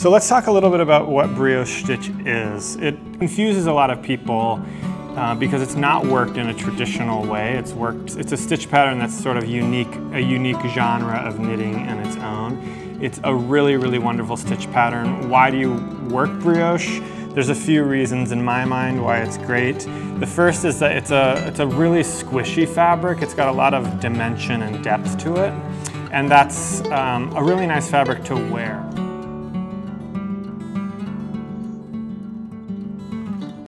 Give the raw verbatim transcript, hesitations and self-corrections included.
So let's talk a little bit about what brioche stitch is. It confuses a lot of people uh, because it's not worked in a traditional way. It's worked, it's a stitch pattern that's sort of unique, a unique genre of knitting in its own. It's a really, really wonderful stitch pattern. Why do you work brioche? There's a few reasons in my mind why it's great. The first is that it's a, it's a really squishy fabric. It's got a lot of dimension and depth to it. And that's um, a really nice fabric to wear.